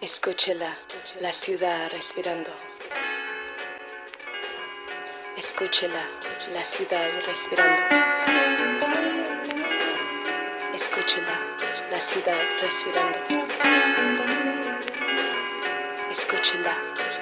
Escúchela, la ciudad respirando. Escúchela, la ciudad respirando. Escúchela, la ciudad respirando. Escúchela.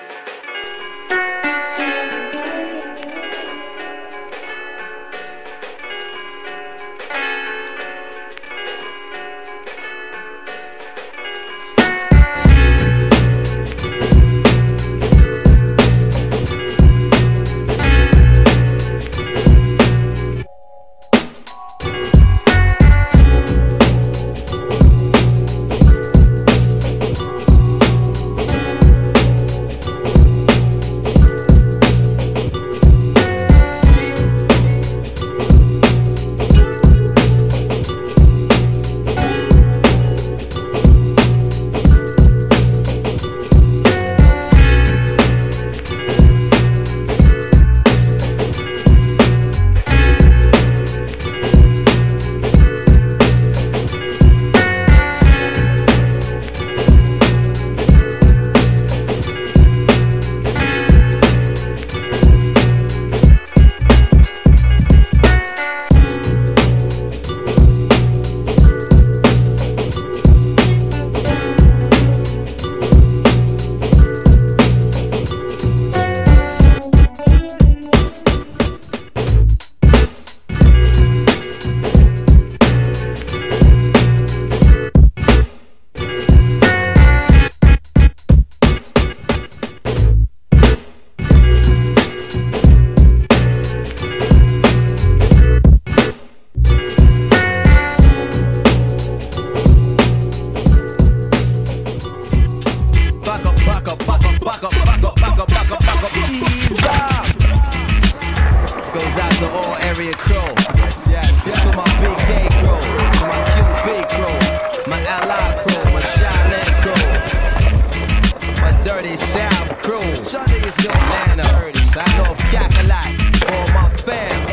Goes out to all area crew. To my big gay crew, to my QB crew, my ally crew, my Shaolin crew, my dirty South crew, Atlanta, North Cackalack, all my fam.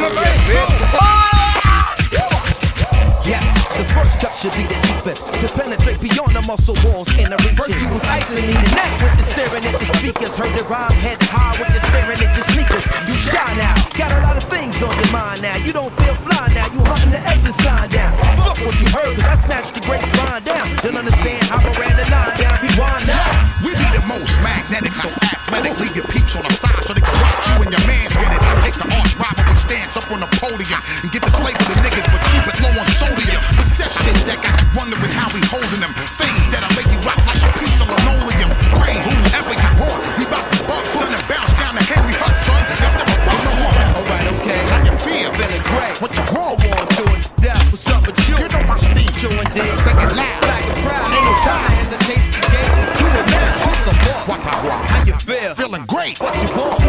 Yes, the first cut should be the deepest, to penetrate beyond the muscle walls in the reach. First you was icing in the neck with the staring at the speakers. Heard the rhyme head high with the staring at your sneakers. You shy now, got a lot of things on your mind now. You don't feel fly now, you hunting the exit sign down. Fuck what you heard, cause I snatched the grapevine down. Don't understand how I ran the line down, rewind now. We be the most magnetic, so athletic. Leave your peeps on the side so they can watch you and your mans get it. Take the arch rivalry stance up on the podium and get the flavor of the niggas, but keep it low on sodium. Possess shit that got you wondering how we holding them. Things that'll make you rock like a piece of linoleum. Brain, whoever you want. We bout to bug, son, and bounce down to Henry Hudson. After the bus one. Alright, okay. How you feel? Feeling great. What you want? I wanna do it to death. What's up with you? You know my Steve. Chewing dick. Say it loud. Black and proud. Ain't no time to hesitate to get. Do it now. What's up, What I want. How you feel? Feeling great. What you want?